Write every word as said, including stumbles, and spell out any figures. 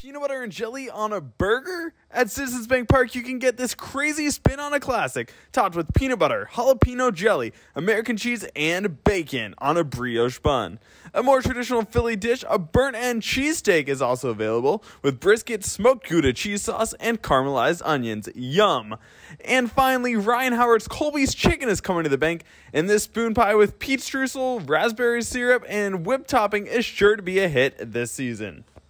peanut butter and jelly on a burger? At Citizens Bank Park, you can get this crazy spin on a classic, topped with peanut butter, jalapeno jelly, American cheese, and bacon on a brioche bun. A more traditional Philly dish, a burnt end cheesesteak, is also available, with brisket, smoked Gouda cheese sauce, and caramelized onions. Yum! And finally, Ryan Howard's Colby's Chicken is coming to the bank, and this spoon pie with peach streusel, raspberry syrup, and whipped topping is sure to be a hit this season.